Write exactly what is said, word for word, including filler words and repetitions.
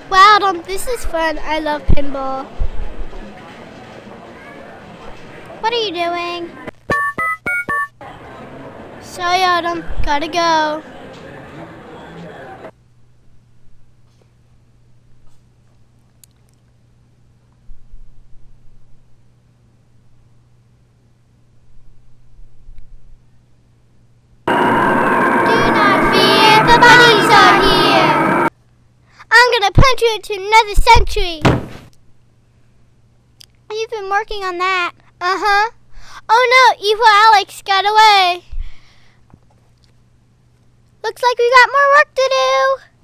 Wow, Adam, this is fun. I love pinball. What are you doing? Sorry, Adam. Gotta go. Do not fear, the bunnies are here. I'm gonna punch you into another century. You've been working on that. Uh-huh. Oh no, evil Alex got away. Looks like we got more work to do.